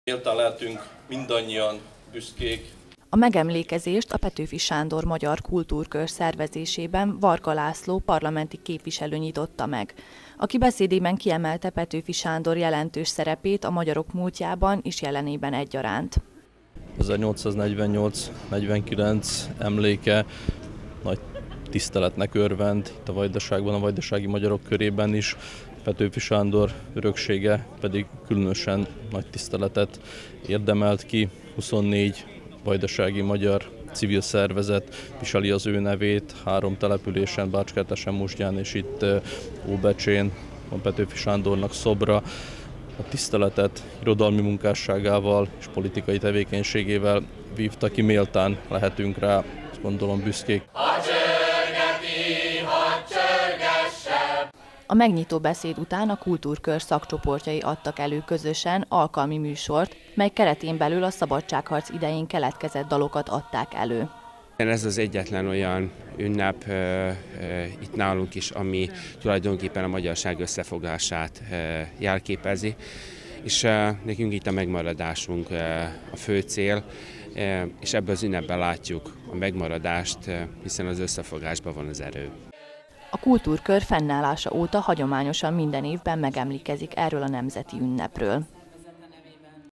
Méltán lehetünk mindannyian büszkék. A megemlékezést a Petőfi Sándor Magyar Kultúrkör szervezésében Varga László parlamenti képviselő nyitotta meg, aki beszédében kiemelte Petőfi Sándor jelentős szerepét a magyarok múltjában és jelenében egyaránt. 1848-49 emléke nagy tiszteletnek örvend itt a Vajdaságban, a vajdasági magyarok körében is. Petőfi Sándor öröksége pedig különösen nagy tiszteletet érdemelt ki. 24 vajdasági magyar civil szervezet viseli az ő nevét 3 településen, Bácskertesen, Musgyán és itt Óbecsén van Petőfi Sándornak szobra. A tiszteletet irodalmi munkásságával és politikai tevékenységével vívta ki, méltán lehetünk rá, azt gondolom büszkék. A megnyitó beszéd után a kultúrkör szakcsoportjai adtak elő közösen alkalmi műsort, mely keretén belül a szabadságharc idején keletkezett dalokat adták elő. Ez az egyetlen olyan ünnep itt nálunk is, ami tulajdonképpen a magyarság összefogását jelképezi, és nekünk itt a megmaradásunk a fő cél, és ebből az ünnepben látjuk a megmaradást, hiszen az összefogásban van az erő. A kultúrkör fennállása óta hagyományosan minden évben megemlékezik erről a nemzeti ünnepről.